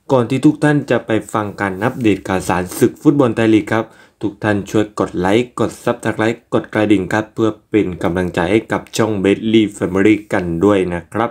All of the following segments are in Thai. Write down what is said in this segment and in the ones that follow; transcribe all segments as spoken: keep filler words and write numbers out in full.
ก่อนที่ทุกท่านจะไปฟังการอัปเดตข่าวสารศึกฟุตบอลไทยลีกครับทุกท่านช่วยกดไลค์กดซับสไครต์กดกระดิ่งครับเพื่อเป็นกำลังใจให้กับช่อง Bedley Family กันด้วยนะครับ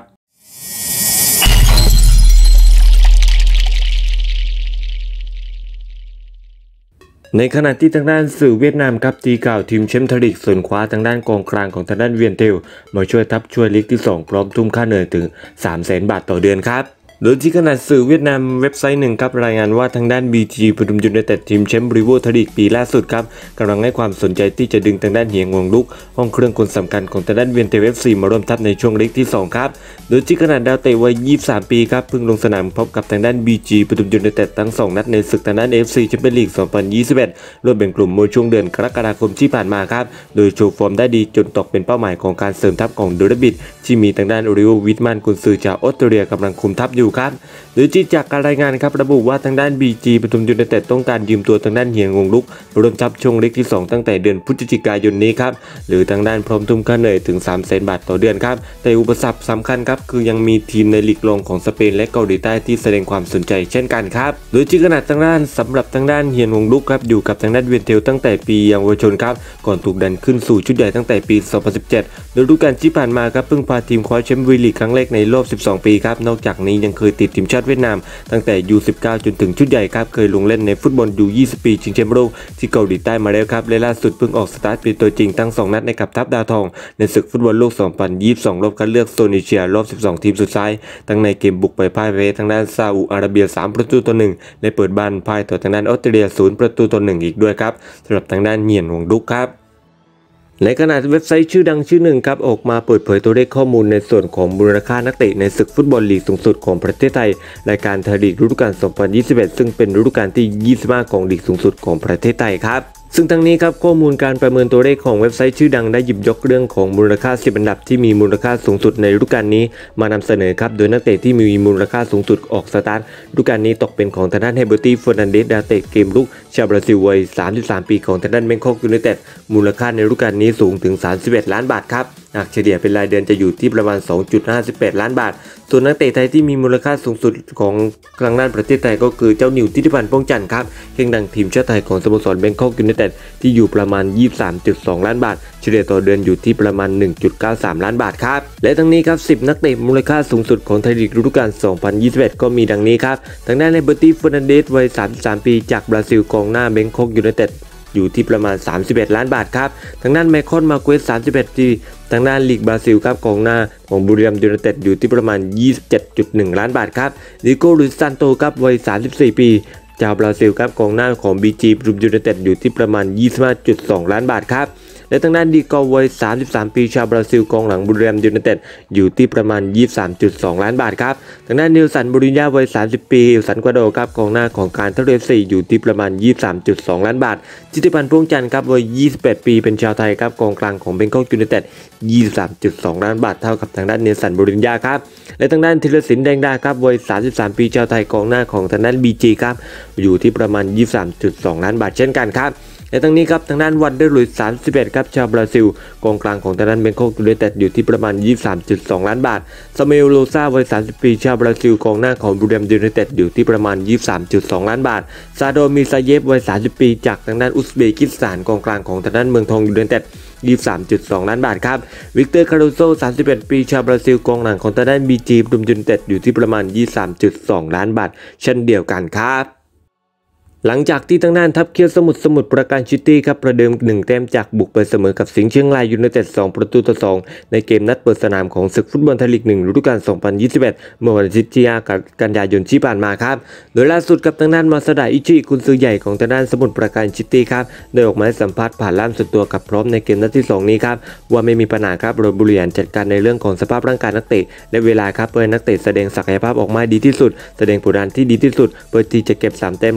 ในขณะที่ทางด้านสื่อเวียดนามครับตีกล่าวทีมแชมป์ไทยลีกส่วนคว้าทางด้านกองกลางของทางด้านเวียนเทลมาช่วยทัพช่วยลีกที่สองพร้อมทุ่มค่าเหนื่อยถึง สามแสน บาทต่อเดือนครับโดยที่ขนาดสื่อเวียดนามเว็บไซต์หนึ่งครับรายงานว่าทางด้าน บี จี ปทุมยูไนเต็ดทีมแชมป์รีโวไทยลีกปีล่าสุดครับกำลังให้ความสนใจที่จะดึงทางด้านเฮียงวงลุกห้องเครื่องคนสำคัญของทางด้านเวียนเทล เอฟ ซี มาร่วมทัพในช่วงลีกที่สองครับโดยที่ขนาดดาวเตะวัยยี่สิบสามปีครับเพิ่งลงสนามพบกับทางด้าน บี จี ปทุมยูไนเต็ดทั้งสองนัดในศึกทางด้าน เอฟ ซี แชมเปี้ยนลีก สองพันยี่สิบเอ็ดรวมเป็นกลุ่มเมื่อช่วงเดือนกรกฎาคมที่ผ่านมาครับโดยโชว์ฟอร์มได้ดีจนตกเป็นเป้าหมายของการเสริมทัพของเดอะแรบบิทที่มีทางด้านโอริโอ วิทแมนกุนซือจากออสเตรเลียกำลังคุมทัพอยู่ครับโดยที่จากการรายงานครับระบุว่าทางด้าน บี จี ปทุมยูไนเต็ดต้องการยืมตัวทางด้านเฮียงวงลุกรวมทัพช่วงเล็กที่สองตั้งแต่เดือนพฤศจิกายนนี้ครับหรือทางด้านพร้อมทุ่มค่าเหนื่อยถึง สามแสน บาทต่อเดือนครับแต่อุปสรรคสำคัญครับคือยังมีทีมในลีกรองของสเปนและเกาหลีใต้ที่แสดงความสนใจเช่นกันครับโดยที่ขนาดทางด้านสำหรับทางด้านเฮียงวงลุกครับอยู่กับทางด้านเวียนเทลตั้งแต่ปีเยาวชนครับก่อนถูกดันขึ้นสู่ชุดใหญ่ตั้งแต่ปีสองพันสิบเจ็ดโดยฤดูกาลที่ผ่านมาครับเพิ่งพาทีมคว้าแชมป์วีลีกครั้งแรกในรอบสิบสองปีครับนอกจากนี้ยังเคยติดทีมชาติเวียดนามตั้งแต่ ยู สิบเก้า จนถึงชุดใหญ่ครับเคยลงเล่นในฟุตบอล ยู ยี่สิบ ปีชิงแชมป์โลกที่เกาหลีใต้มาแล้วครับและล่าสุดเพิ่งออกสตาร์ทเป็นตัวจริงทั้งสองนัดในกับทัพดาวทองในศึกฟุตบอลโลก สองพันยี่สิบสอง รอบคัดเลือกโซนเอเชียรอบสิบสองทีมสุดท้ายทั้งในเกมบุกไปพ่ายแพ้ทางด้านซาอุอาระเบียสามประตูต่อหนึ่งและเปิดบ้านพ่ายต่อทางด้านออสเตรเลียศูนย์ประตูต่อหนึ่งอีกด้วยครับสำหรับทางด้านเฮียนวงลุกครับในขณะเว็บไซต์ชื่อดังชื่อหนึ่งครับออกมาเปิดเผยตัวเลขข้อมูลในส่วนของมูลค่านักเตะในศึกฟุตบอลลีกสูงสุดของประเทศไทยรายการไทยลีกฤดูกาล สองพันยี่สิบเอ็ด ซึ่งเป็นฤดูกาลที่ยี่สิบห้าของลีกสูงสุดของประเทศไทยครับซึ่งทั้งนี้ครับข้อมูลการประเมินตัวเลขของเว็บไซต์ชื่อดังได้หยิบยกเรื่องของมูลค่าสิบอันดับที่มีมูลค่าสูงสุดในฤดูกาลนี้มานำเสนอครับโดยนักเตะที่มีมูลค่าสูงสุดออกสตาร์ทฤดูกาลนี้ตกเป็นของทางด้านเฮเบอร์ตี้ เฟอร์นันเดสดาวเตะเกมลุกชาวบราซิลวัยสามสิบสามปีของทางด้านแบงคอกยูไนเต็ดมูลค่าในฤดูกาลนี้สูงถึงสามสิบเอ็ดล้านบาทครับหากเฉลี่ยเป็นรายเดือนจะอยู่ที่ประมาณ สองจุดห้าแปด ล้านบาทส่วนนักเตะไทยที่มีมูลค่าสูงสุดของทางด้านประเทศไทยก็คือเจ้านิวทิติพันธ์ ป้องจันทร์ครับเข่งดังทีมชาติไทยของสโมสรแบงคอกยูไนเต็ดที่อยู่ประมาณ ยี่สิบสามจุดสอง ล้านบาทเฉลี่ยต่อเดือนอยู่ที่ประมาณ หนึ่งจุดเก้าสาม ล้านบาทครับและทั้งนี้ครับสิบนักเตะมูลค่าสูงสุดของไทยลีกฤดูกาล สองพันยี่สิบเอ็ด ก็มีดังนี้ครับทางด้านเฮเบอร์ตี้ เฟอร์นันเดสวัยสามสิบสามปีจากบราซิลกองหน้าแบงคอกยูไนเต็ดอยู่ที่ประมาณสามสิบเอ็ดล้านบาทครับทางด้านไมคอน มาเกวสสามสิบเอ็ดปีทางด้านลีกบราซิลครับกองหน้าของบุรีรัมย์ยูไนเต็ดอยู่ที่ประมาณ ยี่สิบเจ็ดจุดหนึ่ง ล้านบาทครับลิโก้ ลุยซานโตครับวัยสามสิบสี่ปีชาวบราซิลครับกองหน้าของ บี จี ปทุมยูไนเต็ดอยู่ที่ประมาณ ยี่สิบห้าจุดสอง ล้านบาทครับและทางด้านดีกอวัยสามสิบสามปีชาวบราซิลกองหลังบุรีรัมย์ยูไนเต็ดอยู่ที่ประมาณ ยี่สิบสามจุดสอง ล้านบาทครับทางด้านนิลสันบูรินญ่าวัยสามสิบปีอิลสันกวาโดครับกองหน้าของการท่าเรือ เอฟ ซี อยู่ที่ประมาณ ยี่สิบสามจุดสอง ล้านบาทจิติพันธ์ พ่วงจันทร์ครับวัยยี่สิบแปดปีเป็นชาวไทยครับกองกลางของแบงคอกยูไนเต็ด ยี่สิบสามจุดสอง ล้านบาทเท่ากับทางด้านนิลสันบูรินญ่าครับและทางด้านธีรศิลป์แดงดาครับวัยสามสิบสามปีชาวไทยกองหน้าของทางด้าน บี จี ครับอยู่ที่ประมาณ ยี่สิบสามจุดสอง ล้านบาทเช่นกันครับและทั้งนี้ครับทางด้านวันเดอร์ลุยส์สามสิบเอ็ดครับชาวบราซิลกองกลางของทางด้านแบงคอกยูไนเต็ดอยู่ที่ประมาณ ยี่สิบสามจุดสอง ล้านบาทซามูเอล โลซาวัยสามสิบปีชาวบราซิลกองหน้าของบุรีรัมย์ยูไนเต็ดอยู่ที่ประมาณ ยี่สิบสามจุดสอง ล้านบาทซาโด มิซาเยฟวัยสามสิบปีจากทางด้านอุซเบกิสถานกองกลางของทางด้านเมืองทองยูไนเต็ด ยี่สิบสามจุดสอง ล้านบาทครับวิกเตอร์ คารูโซสามสิบเอ็ดปีชาวบราซิลกองหลังของทางด้าน บี จี ปทุมยูไนเต็ดอยู่ที่ประมาณ ยี่สิบสามจุดสอง ล้านบาทเช่นเดียวกันครับหลังจากที่ทางด้านทัพเคียวสมุทรสมุทรปราการซิตี้ครับประเดิมหนึ่งแต้มจากบุกไปเสมอกับสิงห์เชียงรายยูไนเต็ดสองประตูต่อสองในเกมนัดเปิดสนามของศึกฟุตบอลไทยลีกหนึ่งฤดูกาล สองพันยี่สิบเอ็ด เมื่อวันอาทิตย์ที่ห้ากันยายนที่ผ่านมาครับโดยล่าสุดกับทางด้านมาซาดะอิชิกุนซือใหญ่ของทางด้านสมุทรปราการซิตี้ครับได้ออกมาให้สัมภาษณ์ผ่านล่ามส่วนตัวกับพร้อมในเกมนัดที่สองนี้ครับว่าไม่มีปัญหาครับโดยบริหารจัดการในเรื่องของสภาพร่างกายนักเตะและเวลาครับเพื่อนักเตะแสดงศักยภาพออกมาดีที่สุดแสดงผลงานที่ดีที่สุดเพื่อที่จะเก็บสามแต้มเล็กในเกม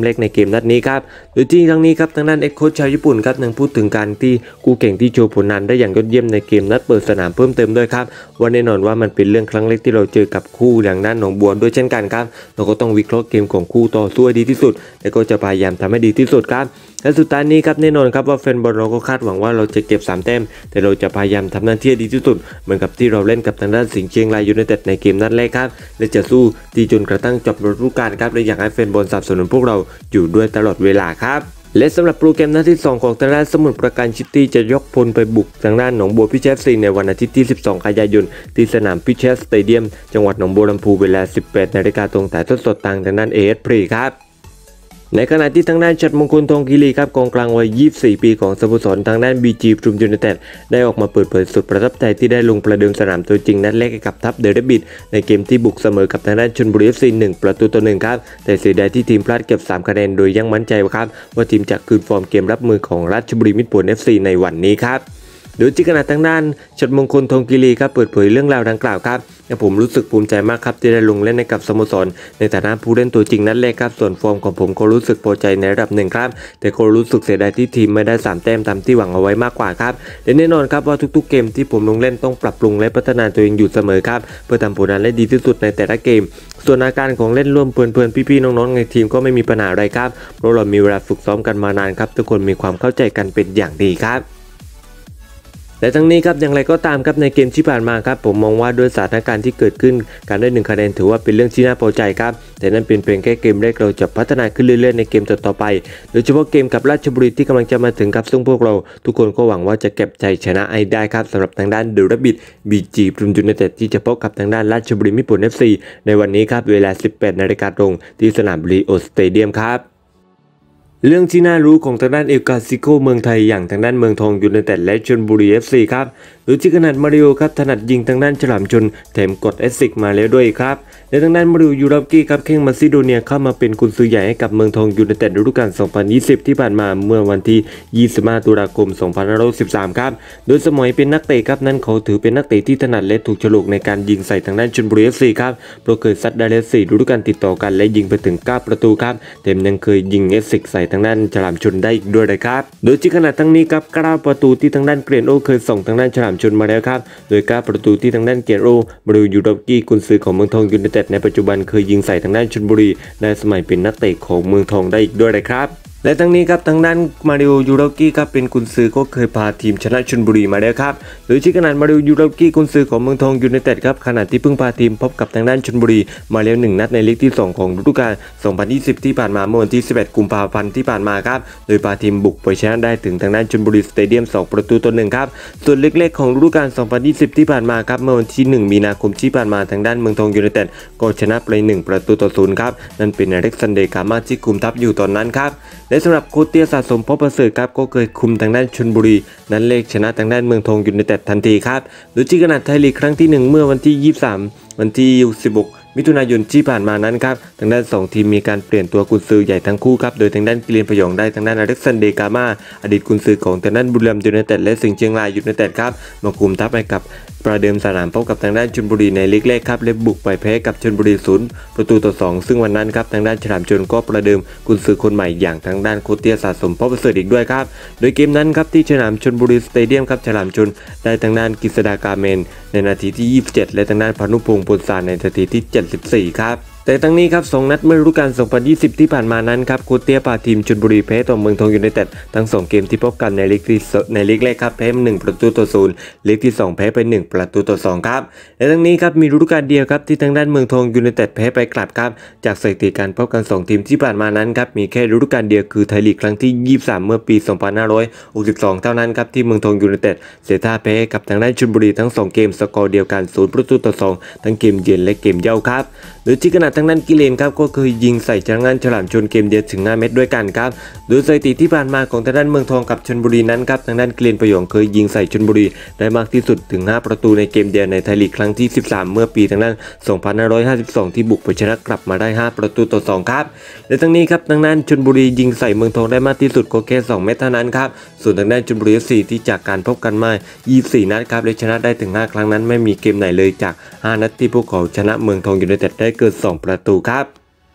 นัดนี้ครับโดยที่ทั้งนี้ครับทางด้านเอ็กโค้ชชาวญี่ปุ่นครับยังพูดถึงการที่คู่แข่งที่โชว์ผลงานได้อย่างยอดเยี่ยมในเกมนัดเปิดสนามเพิ่มเติมด้วยครับว่าแน่นอนว่ามันเป็นเรื่องครั้งแรกที่เราเจอกับคู่อย่างด้านหนองบัวด้วยเช่นกันครับเราก็ต้องวิเคราะห์เกมของคู่ต่อสู้ให้ดีที่สุดและก็จะพยายามทำให้ดีที่สุดครับและสุดท้ายนี้ครับแน่นอนครับว่าแฟนบอลเราก็คาดหวังว่าเราจะเก็บสามแต้มแต่เราจะพยายามทำหน้าที่ดีที่สุดเหมือนกับที่เราเล่นกับทางด้านสิงห์เชียงรายยูไนเต็ดในเกมนัดแรกครับและจะสู้ตีจนกระทั่งจบฤดูกาลครับและอยากให้แฟนบอลสนับสนุนพวกเราอยู่ด้วยตลอดเวลาครับและสำหรับโปรแกรมนัดที่สองของทางด้านสมุทรปราการซิตี้จะยกพลไปบุกทางด้านหนองบัวพิเชษซีในวันอาทิตย์ที่สิบสองกันยายนที่สนามพิเชษสเตเดียมจังหวัดหนองบัวลำพูเวลา สิบแปดนาฬิกาตรงถ่ายทอดสดทางทางด้าน เอ เอส พรี ครับในขณะที่ทางด้านชัดมงคลทองคีรีครับกองกลางวัยยี่สิบสี่ปีของสโมสรทางด้าน บี จี ปทุมยูไนเต็ดได้ออกมาเปิดเผยสุดประทับใจที่ได้ลงประเดิมสนามตัวจริงนัดแรกกับทัพเดอะเรดบิทในเกมที่บุกเสมอกับทางด้านชลบุรี เอฟ ซี หนึ่งประตูต่อหนึ่งครับแต่เสียดายที่ทีมพลาดเก็บสามคะแนนโดยยังมั่นใจครับว่าทีมจะคืนฟอร์มเกมรับมือของราชบุรีมิตรผล เอฟ ซี ในวันนี้ครับโดยที่ขณะทางด้านชัดมงคลทองคีรีครับเปิดเผยเรื่องราวดังกล่าวครับและผมรู้สึกภูมิใจมากครับที่ได้ลงเล่นในกับสโมสรในฐานะผู้เล่นตัวจริงนัดแรกครับส่วนฟอร์มของผมก็รู้สึกพอใจในระดับหนึ่งครับแต่ก็รู้สึกเสียดายที่ทีมไม่ได้สามแต้มตามที่หวังเอาไว้มากกว่าครับและแน่นอนครับว่าทุกๆเกมที่ผมลงเล่นต้องปรับปรุงและพัฒนาตัวเองอยู่เสมอครับเพื่อทำผลงานได้ดีที่สุดในแต่ละเกมส่วนอาการของเล่นร่วมเพื่อนๆพี่ๆน้องๆในทีมก็ไม่มีปัญหาอะไรครับเพราะเรามีเวลาฝึกซ้อมกันมานานครับทุกคนมีความเข้าใจกันเป็นอย่างดีครับและทั้งนี้ครับอย่างไรก็ตามครับในเกมที่ผ่านมาครับผมมองว่าด้วยสถานการณ์ที่เกิดขึ้นการได้หนึ่งคะแนนถือว่าเป็นเรื่องที่น่าพอใจครับแต่นั่นเป็นเพียงแค่เกมแรกเราจะพัฒนาขึ้นเรื่อยๆในเกมต่อๆไปโดยเฉพาะเกมกับราชบุรีที่กำลังจะมาถึงครับซึ่งพวกเราทุกคนก็หวังว่าจะเก็บใจชนะให้ได้ครับสำหรับทางด้านเดอะแรดบิท บี จี ปทุมยูไนเต็ดที่จะพบกับทางด้านราชบุรีมิตรผล เอฟ ซี ในวันนี้ครับเวลา สิบแปดนาฬิกาตรงที่สนามลีโอสเตเดียมครับเรื่องที่น่ารู้ของทางด้านเอลกาซิโกเมืองไทยอย่างทางด้านเมืองทองยูไนเต็ดและชลบุรี เอฟ ซี ครับโดยที่ขนาดมาริโอครับถนัดยิงทางด้านฉลามชนแถมกดแอสซิสต์มาแล้วด้วยครับและทางด้านมาริโอยูราฟกี้ครับแข้งมาซิโดเนียเข้ามาเป็นกุนซือใหญ่ให้กับเมืองทองยูไนเต็ดฤดูกาลสองพันยี่สิบที่ผ่านมาเมื่อวันที่ยี่สิบห้าตุลาคมสองพันห้าร้อยสิบสามครับโดยสมัยเป็นนักเตะครับนั้นเขาถือเป็นนักเตะที่ถนัดและถูกฉลกในการยิงใส่ทางด้านชลบุรี เอฟ ซี ครับเพราะเคยซัดได้แล้วสี่ฤดูกาลติดต่อกันและยิงไปถึงเก้าประตูครับแถมยังเคยยิงแอสซิสต์ใส่ทางด้านฉลามชนได้อีกด้วยนะครับโดยที่ขณะทั้งนี้ครับเก้าประตูที่ทางด้านเกรนโอเคยส่งทางด้านฉลามชนมาแล้วครับโดยเก้าประตูที่ทางด้านเกรนโอมาริโอยูราฟกี้กุนซือของเมืองทองยูไนเต็ดในปัจจุบันเคยยิงใส่ทางด้านชลบุรีในสมัยเป็นนักเตะของเมืองทองได้อีกด้วยนะครับและทั้งนี้ครับทางด้านมาริโอยูราฟกี้ครับเป็นกุนซือก็เคยพาทีมชนะชลบุรีมาแล้วครับโดยที่ขนาดมาริโอยูราฟกี้กุนซือของเมืองทองยูไนเต็ดครับขณะที่เพิ่งพาทีมพบกับทางด้านชลบุรีมาแล้วหนึ่งนัดในลีกที่สองของฤดูกาลสองพันยี่สิบที่ผ่านมาเมื่อวันที่สิบเอ็ดกุมภาพันธ์ที่ผ่านมาครับโดยพาทีมบุกไปชนะได้ถึงทางด้านชลบุรีสเตเดียมสองประตูต่อหนึ่งครับส่วนเล็กๆของฤดูกาลสองพันยี่สิบที่ผ่านมาครับเมื่อวันที่หนึ่งมีนาคมที่ผ่านมาทางด้านเมืองทองยูไนเต็ดก็ชนะไปหนึ่งประตูต่อศูนย์ครับนั่นเป็นอเล็กซานเดร์กามาที่คุมทัพอยู่ตอนนั้นครับและสำหรับโค้ชเตี้ยสะสมพบประเสริฐครับก็เคยคุมทางด้านชลบุรีนั้นเลขชนะทางด้านเมืองทองยูไนเต็ดทันทีครับโดยที่ขนาดไทยลีกครั้งที่หนึ่งเมื่อวันที่ยี่สิบสามวันที่สิบหกมิถุนายนที่ผ่านมานั้นครับทางด้านสองทีมมีการเปลี่ยนตัวกุนซือใหญ่ทั้งคู่ครับโดยทางด้านกิเลนพยองได้ทางด้านอเล็กซานเดร์กามาอดีตกุนซือของทางด้านบุรีรัมย์ยูไนเต็ดและสิงห์เชียงรายยูไนเต็ดครับมาคุมทัพให้กับประเดิมสนามพบกับทางด้านชลบุรีในลีกแรกครับและบุกไปแพ้กับชลบุรีศูนย์ประตูต่อสองซึ่งวันนั้นครับทางด้านฉลามชนก็ประเดิมกุนซือคนใหม่อย่างทางด้านโคเตียสะสมพบประเสริฐอีกด้วยครับโดยเกมนั้นครับที่สนามชลบุรีสเตเดียมครับฉลามชนได้ทางด้านกฤษดากาเมนในนาทีที่ยี่สิบเจ็ดและทางด้านพานุพงศ์พลสารในนาทีที่เจ็ดสิบสี่ครับแต่ทั้งนี้ครับสองนัดเมื่อฤดูกาลสองพันยี่สิบที่ผ่านมานั้นครับโคเตียพาทีมชลบุรีแพ้ต่อเมืองทองยูไนเต็ดทั้งสองเกมที่พบกันในลีกที่ในลีกแรกครับแพ้หนึ่งประตูต่อศูนย์ลีกที่สองแพ้ไปหนึ่งประตูต่อสองครับและทั้งนี้ครับมีฤดูกาลเดียวครับที่ทางด้านเมืองทองยูไนเต็ดแพ้ไปกลับครับจากสถิติการพบกันสองทีมที่ผ่านมานั้นครับมีแค่ฤดูกาลเดียวคือไทยลีกครั้งที่ยี่สิบสามเมื่อปีสองพันห้าร้อยหกสิบสองเท่านั้นครับที่เมืองทองยูไนเต็ดเสียท่าแพ้กับทางด้านชลบุรีทั้งสองเกมสกอร์เดียวกันศูนย์ประตูต่อสองทั้งเกมเยือนและเกมเย้าครับโดยที่ขณะทางด้านกิเลนครับก็เคยยิงใส่ทางด้านฉลามชนเกมเดียวถึงห้าเม็ดด้วยกันครับโดยสถิติที่ผ่านมาของทางด้านเมืองทองกับชลบุรีนั้นครับทางด้านกิเลนพยองเคยยิงใส่ชลบุรีได้มากที่สุดถึงห้าประตูในเกมเดียวในไทยลีกครั้งที่สิบสามเมื่อปีทางด้านสองพันห้าร้อยห้าสิบสองที่บุกไปชนะกลับมาได้ห้าประตูต่อสองครับและทั้งนี้ครับทางด้านชลบุรียิงใส่เมืองทองได้มากที่สุดก็แค่สองเม็ดเท่านั้นครับส่วนทางด้านชลบุรี เอฟ ซี ที่จากการพบกันมายี่สิบสี่นัดครับและชนะได้ถึงห้าครั้งนั้นไม่มีเกมไหนเลยจากห้านัดที่พวกเขาชนะเมืองทองยูไนเต็ดได้เกินสองประตูครับ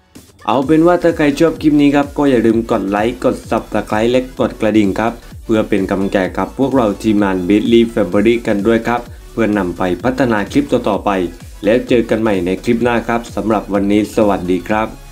เอาเป็นว่าถ้าใครชอบคลิปนี้ครับก็อย่าลืมกดไลค์กด ซับสไครบ์ และกดกระดิ่งครับเพื่อเป็นกำลังใจกับพวกเราทีมงาน Bentley Family กันด้วยครับเพื่อนำไปพัฒนาคลิปต่อๆไปแล้วเจอกันใหม่ในคลิปหน้าครับสำหรับวันนี้สวัสดีครับ